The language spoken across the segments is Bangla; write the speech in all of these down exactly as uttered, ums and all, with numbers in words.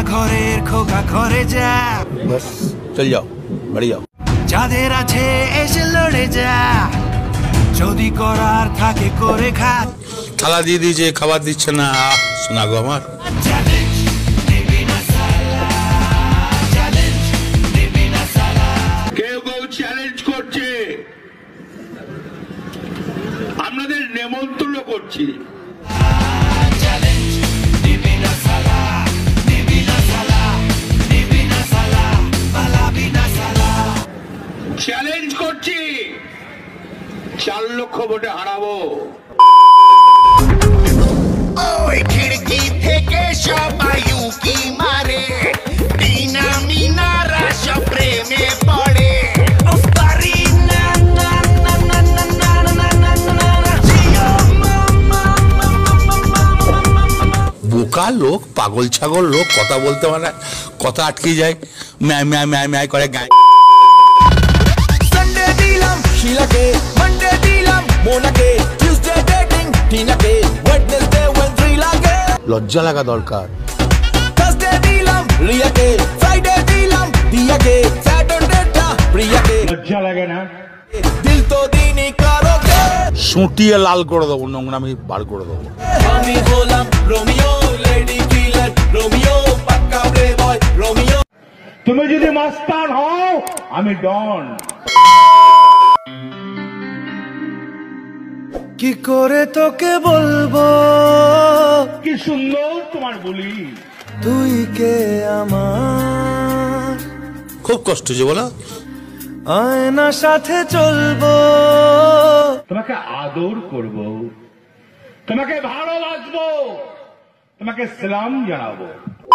ঘরের খোকা ঘরে যা, बस चल जाओ বাড়ি যাও। যাদের আছে এসে লড়ে যা, যদি করার থাকে করে খা। থালা দিয়ে দিয়েছে, খাবার দিচ্ছে না। শোনা গো আমার, কেউ কেউ চ্যালেঞ্জ করছে, আপনাদের নেমন্তন্ন করছি। চ্যালেঞ্জ করছি, চার লক্ষ ভোটে হারাবো। ওই খিড়কি থেকে সবাই উকি মারে, বিনা মিনারা সব প্রেমে পড়ে। বোকা লোক, পাগল ছাগল লোক, কথা বলতে মানে কথা আটকে যায়, ম্যায় ম্যায় ম্যায় ম্যায় করে গায়। Sunday dilam Sheilake, Monday dilam Monake, Tuesday dating Tinake, Wednesday when three lage, লজ্জা লাগা দরকার। Thursday dilam Riyake, Friday dilam Diyake, Saturday ta Priyake, লজ্জা লাগে না? Dil to dini karoge, সুটিয়ে লাল করে দেবো, নোংরা আমি বার করে দেবো। Ami holam Romeo, lady killer Romeo, pakka playboy Romeo. তুমি যদি মাস্তান হও, আমি ডন। কি করে তোকে বলবো কি সুন্দর তোমার বলি। তুই কে আমার, খুব কষ্ট হচ্ছে বলো। আয়না সাথে চলবো, তোমাকে আদর করব, তোমাকে ভালোবাসবো, তোমাকে সালাম জানাবো।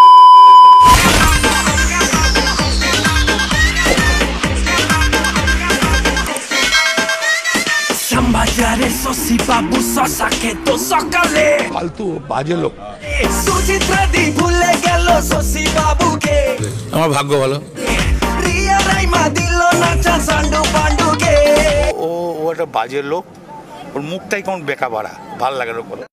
বাজারে শশী বাবু শশা খেত সকালে, ফালতু বাজে লোক। সুচিত্রা দি ভুলে গেল শশী বাবুকে, আমার ভাগ্য ভালো। রিয়া রাইমা দিল নাচা সান্ডু পান্ডুকে। ও ও একটা বাজে লোক, ওর মুখটাই কেমন বেকা বাড়া, ভাল লাগে না।